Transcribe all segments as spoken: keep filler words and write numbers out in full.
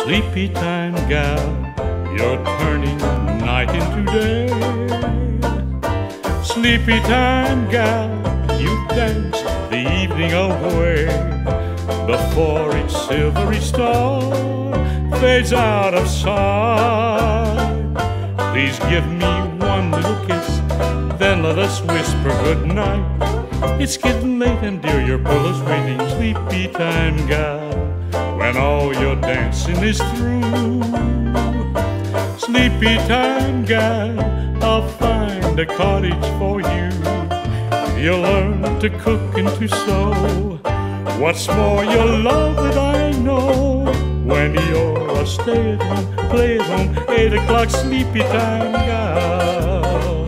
Sleepy time gal, you're turning night into day. Sleepy time gal, you dance the evening away before its silvery star fades out of sight. Please give me one little kiss, then let us whisper goodnight. It's getting late and dear, your pillow's waiting. Sleepy time gal, when all your dancing is through. Sleepy time gal, I'll find a cottage for you. You'll learn to cook and to sew. What's more, you'll love it, I know, when you're a stay-at-home, play-at-home, eight o'clock sleepy time gal.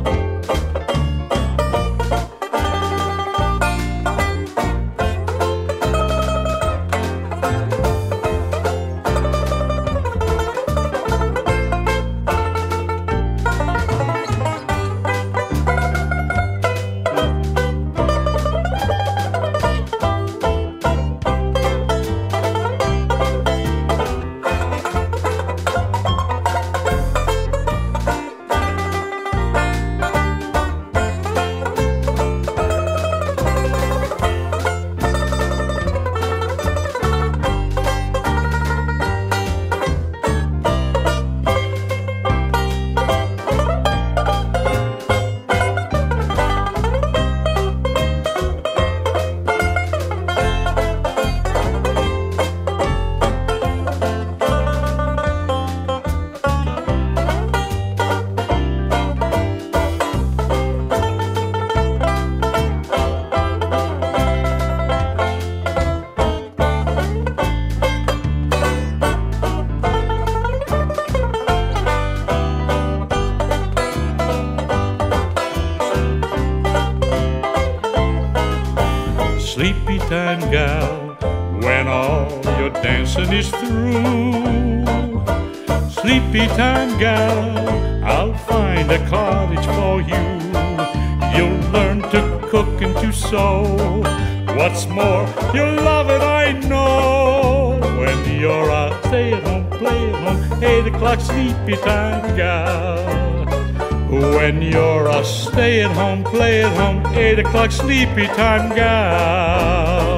Sleepy time gal, when all your dancing is through. Sleepy time gal, I'll find a cottage for you. You'll learn to cook and to sew. What's more, you'll love it, I know, when you're a stay-at-home, play-at-home, eight o'clock sleepy time gal. When you're a stay-at-home, play-at-home, eight o'clock sleepy time gal.